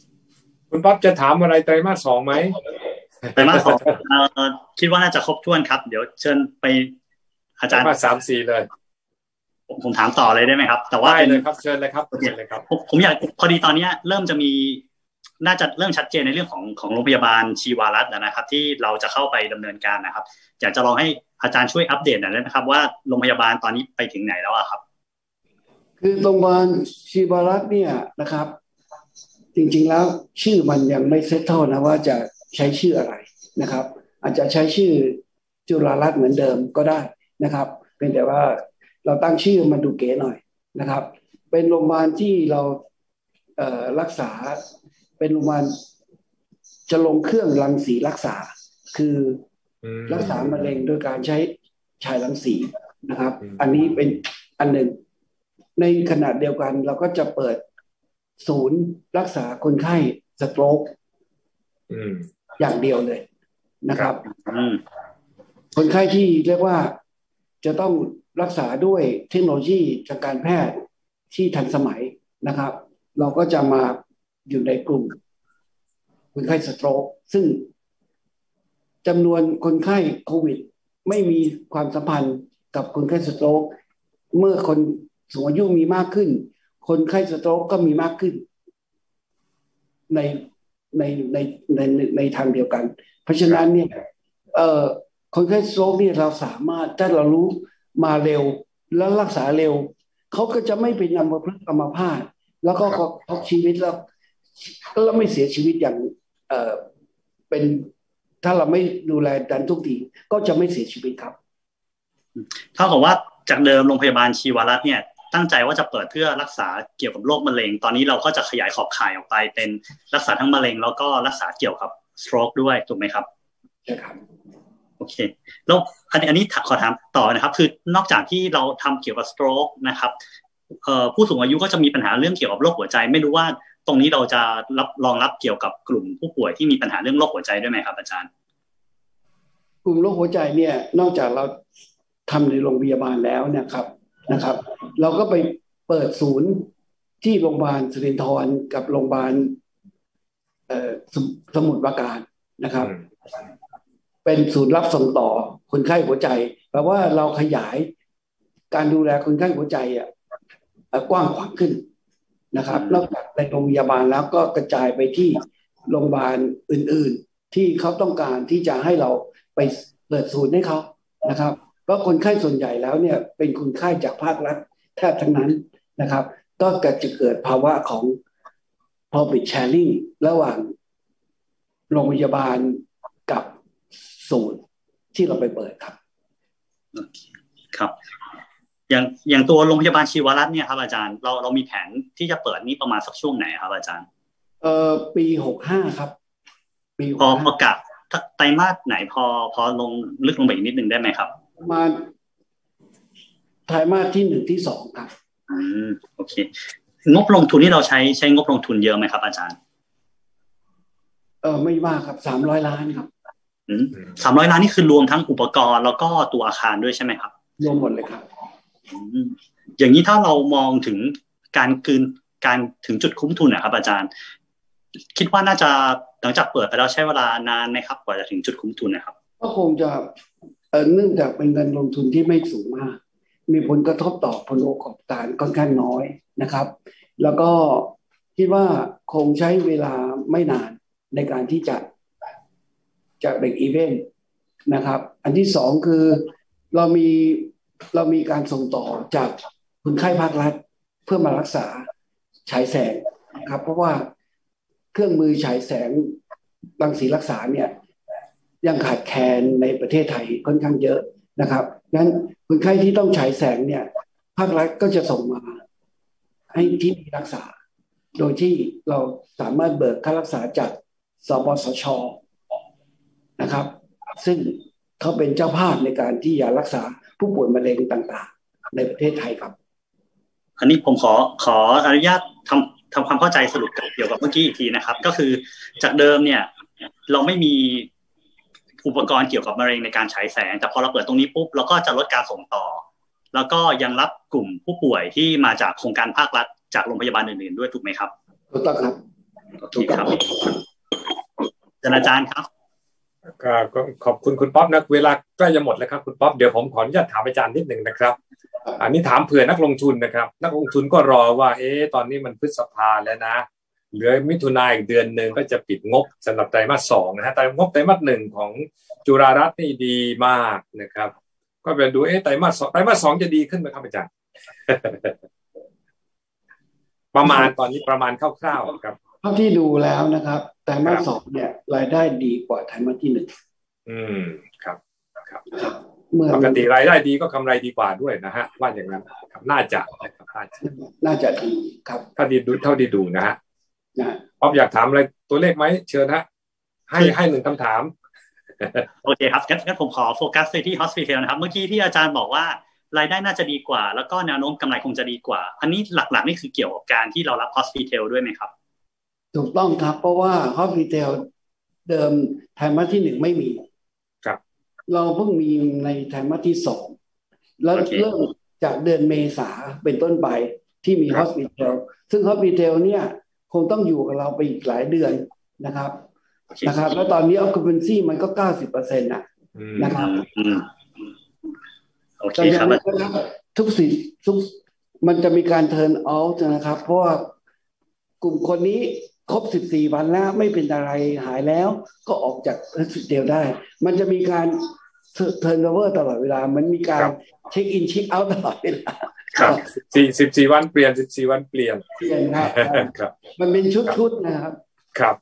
คุณป๊อบจะถามอะไรไตรมาส 2ไหมไตรมาส 2คิดว่าน่าจะครบถ้วนครับเดี๋ยวเชิญไปอาจารย์ไตรมาส 3-4เลยผมถามต่อเลยได้ไหมครับแต่ว่าได้เลยครับเชิญเลยครับเชิญเลยครับผมอยากพอดีตอนนี้เริ่มจะมีน่าจะเริ่มชัดเจนในเรื่องของโรงพยาบาลชีวารัตน์นะครับที่เราจะเข้าไปดำเนินการนะครับอยากจะลองให้อาจารย์ช่วยอัปเดตหน่อยได้ไหมครับว่าโรงพยาบาลตอนนี้ไปถึงไหนแล้วครับคือโรงพยาบาลชีวารัตน์เนี่ยนะครับจริงๆแล้วชื่อมันยังไม่เซตเทิลนะว่าจะใช้ชื่ออะไรนะครับอาจจะใช้ชื่อจุฬารัตน์เหมือนเดิมก็ได้นะครับเป็นแต่ว่าเราตั้งชื่อมันดูเก๋หน่อยนะครับเป็นโรงพยาบาลที่เรารักษาเป็นโรงพยาบาลจะลงเครื่องรังสีรักษาคือรักษามะเร็งโดยการใช้ฉายรังสีนะครับอันนี้เป็นอันหนึ่งในขณะเดียวกันเราก็จะเปิดศูนย์รักษาคนไข้สโตรกอย่างเดียวเลยนะครับคนไข้ที่เรียกว่าจะต้องรักษาด้วยเทคโนโลยีทางการแพทย์ที่ทันสมัยนะครับเราก็จะมาอยู่ในกลุ่มคนไข้สโตรกซึ่งจำนวนคนไข้โควิดไม่มีความสัมพันธ์กับคนไข้สโตรกเมื่อคนสูงอายุมีมากขึ้นคนไข้สโตรกก็มีมากขึ้นในในทางเดียวกันเพราะฉะนั้นเนี่ยคนไข้สโตรกเนี่ยเราสามารถถ้าเรารู้มาเร็วแล้วรักษาเร็วเขาก็จะไม่เป็นอัมพฤกษ์อัมพาตแล้วก็เขาชีวิตแล้วไม่เสียชีวิตอย่างเป็นถ้าเราไม่ดูแลดันทุกทีก็จะไม่เสียชีวิตครับเท่ากับว่าจากเดิมโรงพยาบาลชีวรัตน์เนี่ยตั้งใจว่าจะเปิดเพื่อรักษาเกี่ยวกับโรคมะเร็งตอนนี้เราก็จะขยายขอบข่ายออกไปเป็นรักษาทั้งมะเร็งแล้วก็รักษาเกี่ยวกับสโตรกด้วยถูกไหมครับใช่ครับโอเคแล้วอันนี้ขอถามต่อนะครับคือนอกจากที่เราทำเกี่ยวกับสโตรกนะครับผู้สูงอายุก็จะมีปัญหาเรื่องเกี่ยวกับโรคหัวใจไม่รู้ว่าตรงนี้เราจะรองรับเกี่ยวกับกลุ่มผู้ป่วยที่มีปัญหาเรื่องโรคหัวใจด้วยไหมครับอาจารย์กลุ่มโรคหัวใจเนี่ยนอกจากเราทำในโรงพยาบาลแล้วนะครับเราก็ไปเปิดศูนย์ที่โรงพยาบาลสิรินธรกับโรงพยาบาลสมุทรปราการนะครับเป็นศูนย์รับส่งต่อคนไข้หัวใจแปลว่าเราขยายการดูแลคนไข้หัวใจกว้างขวางขึ้นนะครับนอกจากในโรงพยาบาลแล้วก็กระจายไปที่โรงพยาบาลอื่นๆที่เขาต้องการที่จะให้เราไปเปิดศูนย์ให้เขานะครับเพราะคนไข้ส่วนใหญ่แล้วเนี่ยเป็นคนไข้จากภาครัฐแทบทั้งนั้นนะครับก็จะเกิดภาวะของ profit sharing ระหว่างโรงพยาบาลกับศูนย์ที่เราไปเปิดครับครับอย่างตัวโรงพยาบาลชีวรัตน์เนี่ยครับอาจารย์เรามีแผนที่จะเปิดนี่ประมาณสักช่วงไหนครับอาจารย์ปี65ครับปีพอประกาศไตรมาสไหนพอลงลึกลงไปอีกนิดนึงได้ไหมครับประมาณไตรมาสที่1ที่2ครับโอเคงบลงทุนที่เราใช้งบลงทุนเยอะไหมครับอาจารย์ไม่มากครับ300 ล้านครับ 300 ล้านนี่คือรวมทั้งอุปกรณ์แล้วก็ตัวอาคารด้วยใช่ไหมครับรวมหมดเลยครับอย่างนี้ถ้าเรามองถึงการถึงจุดคุ้มทุนนะครับอาจารย์คิดว่าน่าจะหลังจากเปิดไปแล้วใช้เวลานานไหมครับกว่าจะถึงจุดคุ้มทุนนะครับก็คงจะเนื่องจากเป็นเงินลงทุนที่ไม่สูงมากมีผลกระทบต่อผลประกอบการค่อนข้างน้อยนะครับแล้วก็คิดว่าคงใช้เวลาไม่นานในการที่จะเบรกอีเวนต์นะครับอันที่สองคือเรามีการส่งต่อจากคนไข้ภาครัฐเพื่อมารักษาฉายแสงนะครับเพราะว่าเครื่องมือฉายแสงรังสีรักษาเนี่ยยังขาดแคลนในประเทศไทยค่อนข้างเยอะนะครับงั้นคนไข้ที่ต้องฉายแสงเนี่ยภาครัฐก็จะส่งมาให้ที่นี่รักษาโดยที่เราสามารถเบิกค่ารักษาจากสปสช.นะครับซึ่งเขาเป็นเจ้าภาพในการที่จะรักษาผู้ป่วยมะเร็งต่างๆในประเทศไทยครับอันนี้ผมขออนุญาตทำความเข้าใจสรุปเกี่ยวกับเมื่อกี้อีกทีนะครับก็คือจากเดิมเนี่ยเราไม่มีอุปกรณ์เกี่ยวกับมะเร็งในการฉายแสงแต่พอเราเปิดตรงนี้ปุ๊บเราก็จะลดการส่งต่อแล้วก็ยังรับกลุ่มผู้ป่วยที่มาจากโครงการภาครัฐจากโรงพยาบาลอื่นๆด้วยถูกไหมครับถูกต้องครับโอเคครับอาจารย์ครับก็ขอบคุณคุณป๊อปนะเวลาใกล้จะหมดแล้วครับคุณป๊อปเดี๋ยวผมขออนุญาตถามอาจารย์นิดหนึ่งนะครับอันนี้ถามเผื่อนักลงทุนนะครับนักลงทุนก็รอว่าตอนนี้มันพฤษภาแล้วนะเหลือมิถุนายนอีกเดือนนึงก็จะปิดงบสำหรับไตรมาส2นะฮะงบไตรมาส1ของจุฬารัตน์นี่ดีมากนะครับก็ไปดูไตรมาส2จะดีขึ้นไหมครับอาจารย์ ประมาณตอนนี้ประมาณคร่าวๆครับเท่าที่ดูแล้วนะครับไตรมาส2เนี่ยรายได้ดีกว่าไตรมาสที่1 ครับปกติรายได้ดีก็กำไรดีกว่าด้วยนะฮะว่าอย่างนั้นครับน่าจะดีครับถ้าดีดูเท่าที่ดูนะฮะป๊อปอยากถามอะไรตัวเลขไหมเชิญฮะให้หนึ่งคำถามโอเคครับงั้นผมขอโฟกัสไปที่ Hospital นะครับเมื่อกี้ที่อาจารย์บอกว่ารายได้น่าจะดีกว่าแล้วก็แนวโน้มกำไรคงจะดีกว่าอันนี้หลักๆนี่คือเกี่ยวกับการที่เรารับ Hospital ด้วยไหมครับถูกต้องครับเพราะว่า Hospital เดิมไตรมาสที่1ไม่มีครับเราเพิ่งมีในไตรมาสที่2แล้วเริ่มจากเดือนเมษาเป็นต้นไปที่มี Hospital ซึ่ง Hospital เนี่ยคงต้องอยู่กับเราไปอีกหลายเดือนนะครับแล้วตอนนี้ occupancy มันก็ 90% นะครับโอเคครับทุกมันจะมีการ turn out นะครับเพราะว่ากลุ่มคนนี้ครบ14วันแล้วไม่เป็นอะไรหายแล้วก็ออกจาก hospital ได้มันจะมีการ turnover ตลอดเวลามันมีการเช็คอินเช็คเอาท์ตลอดเวลาครับ14วันเปลี่ยน14วันเปลี่ยนครับมันเป็นชุดๆนะครับครับ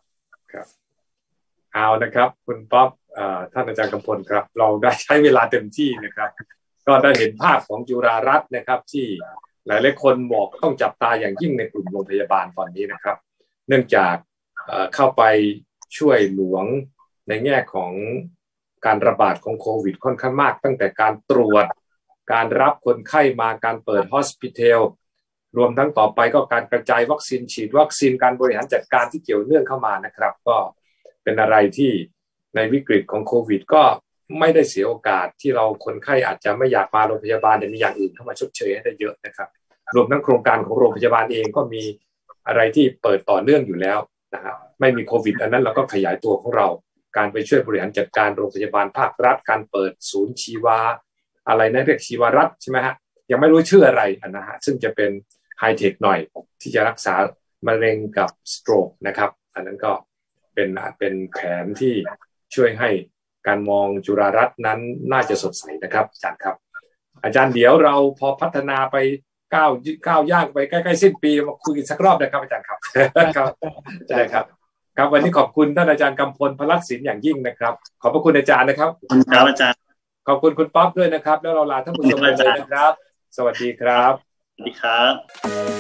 เอานะครับคุณป๊อปท่านอาจารย์กำพลครับเราได้ใช้เวลาเต็มที่นะครับก็ได้เห็นภาพของจุฬารัตน์นะครับที่หลายๆคนบอกต้องจับตาอย่างยิ่งในกลุ่มโรงพยาบาลตอนนี้นะครับเนื่องจากเข้าไปช่วยหลวงในแง่ของการระบาดของโควิดค่อนข้างมากตั้งแต่การตรวจการรับคนไข้มาการเปิด Hospital รวมทั้งต่อไปก็การกระจายวัคซีนฉีดวัคซีนการบริหารจัดการที่เกี่ยวเนื่องเข้ามานะครับก็เป็นอะไรที่ในวิกฤตของโควิดก็ไม่ได้เสียโอกาสที่เราคนไข้อาจจะไม่อยากมาโรงพยาบาลแต่มีอย่างอื่นเข้ามาชดเชยให้ได้เยอะนะครับรวมทั้งโครงการของโรงพยาบาลเองก็มีอะไรที่เปิดต่อเนื่องอยู่แล้วนะครับไม่มีโควิดอันนั้นเราก็ขยายตัวของเราการไปช่วยบริหารจัดการโรงพยาบาลภาครัฐการเปิดศูนย์ชีวาอะไรนะเรียกชีวรัฐใช่ไหมฮะยังไม่รู้ชื่ออะไรนะฮะซึ่งจะเป็นไฮเทคหน่อยที่จะรักษามะเร็งกับสโตรกนะครับอันนั้นก็เป็นแผนที่ช่วยให้การมองจุฬารัตน์นั้นน่าจะสดใสนะครับอาจารย์ครับอาจารย์เดี๋ยวเราพอพัฒนาไปก้าวย่างไปใกล้ๆสิ้นปีมาคุยกันสักรอบนะครับอาจารย์ครับครับได้ครับครับวันนี้ขอบคุณท่านอาจารย์กำพลพลักษณ์ศิลป์อย่างยิ่งนะครับขอบพระคุณอาจารย์นะครับครับอาจารย์ขอบคุณคุณป๊อปด้วยนะครับแล้วเราลาท่านผู้ชมไปเลยนะครับสวัสดีครับสวัสดีครับ